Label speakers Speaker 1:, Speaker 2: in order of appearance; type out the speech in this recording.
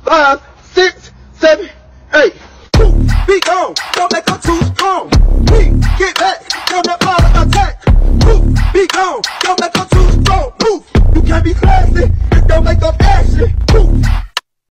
Speaker 1: 5, 6, 7, 8. Be gone, don't make her too strong. Get back, don't let fire attack. Be gone, don't make her too strong. Move, you can't be classy, don't make up action.